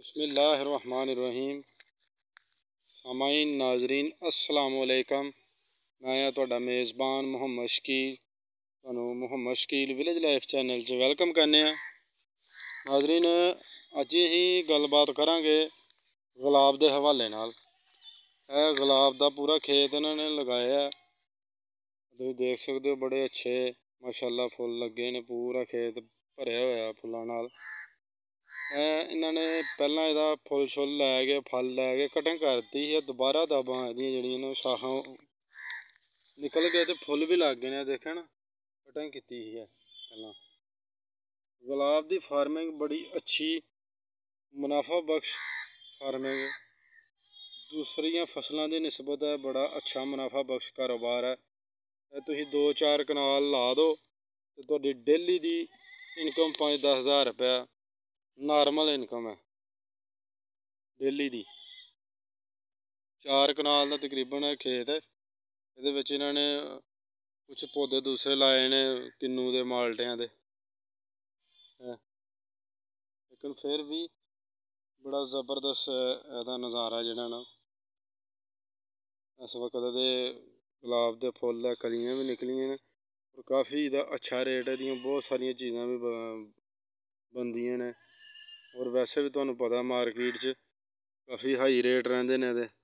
बिस्मिल्लाहिर्रहमानिर्रहीम। सामाईन नाजरीन अस्सलाम वालेकुम। मैं तुहाडा मेज़बान मुहम्मद शकील तुहानू Muhammad Shakeel village life channel च वेलकम करने। नाजरीन अज असी गलबात करांगे गुलाब के हवाले नाल। गुलाब का पूरा खेत इन्होंने लगाया है, तुसीं देख सकते हो बड़े अच्छे माशाअल्लाह फुल लगे ने, पूरा खेत भरिया होया फुल्लां नाल। इन्होंने पहला इहदा फुल शुल लै फल लै कटिंग कर दी ही, दोबारा दाबां जड़ियां शाखां निकल गए तो फुल भी लग गए ने, देखें ना कटिंग की है पहला। गुलाब की फार्मिंग बड़ी अच्छी मुनाफा बख्श फार्मिंग दूसरिया फसलों की निस्बत है, बड़ा अच्छा मुनाफा बख्श कारोबार है। तुसीं 2-4 कनाल ला दो तो तुहाडी डेली की इनकम 5-10 हज़ार रुपया नॉर्मल इनकम है डेली दी। 4 कनाल का तकरीबन खेत है, ये इन्होंने कुछ पौधे दूसरे लाए ने किन्नू के माल्टियां दे, लेकिन फिर भी बड़ा ज़बरदस्त एहदा नज़ारा जिहड़ा ना इस वक्त दे गुलाब के फुल है, कलियां भी निकलियां ने और काफ़ी इहदा अच्छा रेट है। इहदियां बहुत सारियां चीज़ां भी बनदियां ने और वैसे भी तुहानू पता मार्केट च काफ़ी हाई रेट रहिंदे ने इहदे।